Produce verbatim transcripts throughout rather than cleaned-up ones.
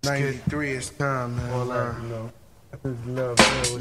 ninety-three, it's time, man. All that, you know. This is love, man.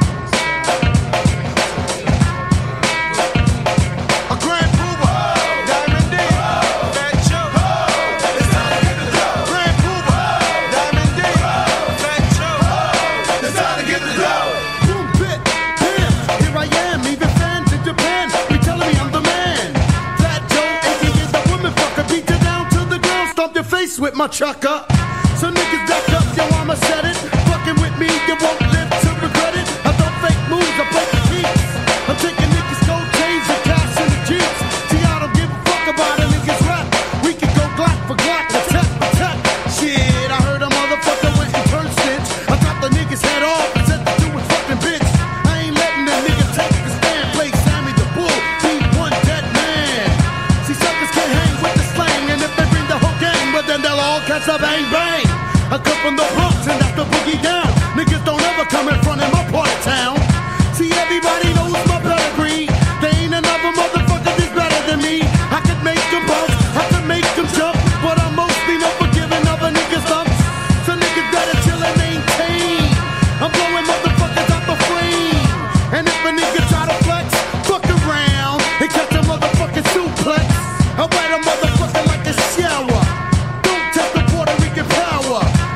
A Grand Puba, Diamond D, Fat Joe. It's time to get the dough. Grand Puba, Diamond D, Fat Joe. It's time to get the dough. Boom, bit, bam, here I am. Even fans in Japan be telling me I'm the man. Fat Joe, A K A the woman fucker, beat you down to the ground, stomp your face with my chucker. So niggas back up, yo, I'ma set it. Fucking with me, you won't live to regret it. I don't fake moves, I break the keys. I'm taking niggas gold chains and cash in the jeeps. See, I don't give a fuck about a niggas rap. We can go Glock for Glock, attack for attack. Shit, I heard a motherfucker went and turned snitch. I dropped the nigga's head off and said the dude was fucking bitch. I ain't letting the nigga take the stand. Play Sammy the Bull, be one dead man. See, suckers can't hang with the slang, and if they bring the whole gang, well then they'll all catch a bang bang. I come from the Bronx and that's the boogie down. Niggas don't ever come in front of my part of town. See, everybody knows my pedigree. There ain't another motherfucker that's better than me. I could make them bounce, I could make them jump, but I'm mostly not forgiving other niggas thumps. So niggas better chill and maintain. I'm blowing motherfuckers out the flame. And if a nigga try to flex, fuck around and catch a motherfucking suplex. I wet a motherfucker like a shower. Don't test the Puerto Rican power.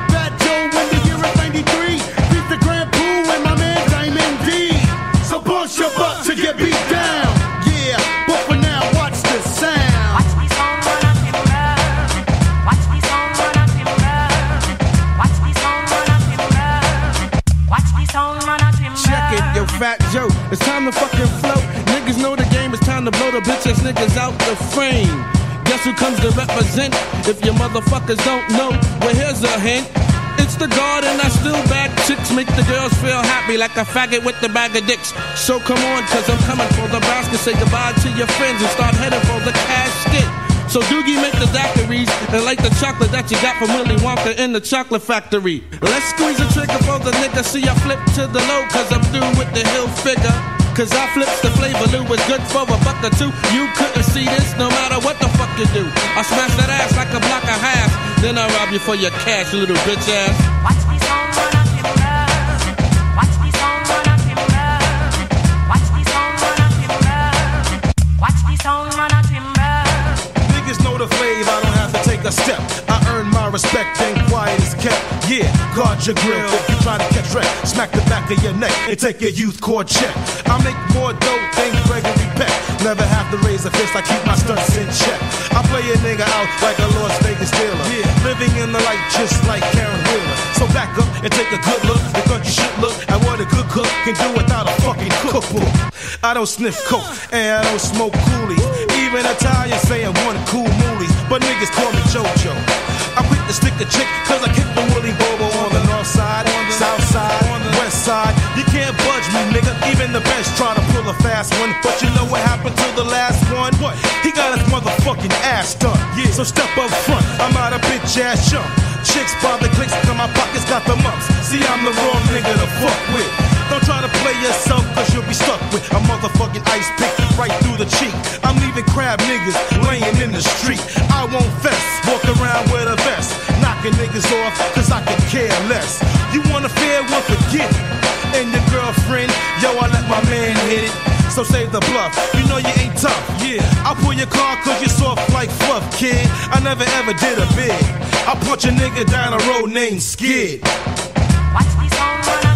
Your butt to get beat down, yeah. But for now, watch the sound. Watch me song run up timber. Watch me song run up timber. Watch me song run up timber. Watch me song run up timber. Check it, yo, Fat Joe. It's time to fucking float. Niggas know the game. It's time to blow the bitch ass niggas out the frame. Guess who comes to represent? If your motherfuckers don't know, well here's a hint. It's the God and I still bag chicks. Make the girls feel happy like a faggot with the bag of dicks. So come on, cause I'm coming for the basket. Say goodbye to your friends and start heading for the casket. So Doogie make the daiquiris and like the chocolate that you got from Willy Wonka in the chocolate factory. Let's squeeze a trigger for the nigga. See I flip to the low cause I'm through with the hill figure. Cause I flips the flavor, Lou was good for a buck or two. You couldn't see this no matter what the fuck you do. I smash that ass like a block of hash. Then I rob you for your cash, you little bitch ass. Watch me song run up timber. Watch me song run up timber. Watch me song run up timber. Watch me song run up timber. Niggas know the flavor, I don't have to take a step. I earn my respect and quiet is kept. Yeah, guard your grill if you try to catch wreck. Smack the back of your neck and take your youth court check. I make more dope than Gregory Peck. Never have to raise a fist, I keep my stunts in check. I play a nigga out like a Las Vegas dealer. Yeah, living in the light just like Karen Wheeler. So back up and take a good look because you should look at what a good cook can do without a fucking cookbook. I don't sniff coke and I don't smoke coolies. Even Italians say I want cool moolies, but niggas call me JoJo. I quit to stick a chick cause I kick the Willy Bobo on the north side, on the south side, on the west side. You can't budge me, nigga. Even the best try to pull a fast one. But you know what happened to the last one? What? He got his motherfucking ass done. Yeah. So step up front, I'm not a bitch ass chump. Chicks by the clicks, cause my pockets got the mumps. See, I'm the wrong nigga to fuck with. Don't try to play yourself cause you'll be stuck with a motherfucking ice pick right through the cheek. I'm leaving crab niggas laying in the street. I won't fess, walk around with a vest, knocking niggas off cause I could care less. You want a fair one, forget it. And your girlfriend, yo, I let my man hit it. So save the bluff, you know you ain't tough. Yeah, I'll pull your car cause you're soft like fluff, kid. I never ever did a bid. I'll punch a nigga down a road named Skid. Watch me song run up.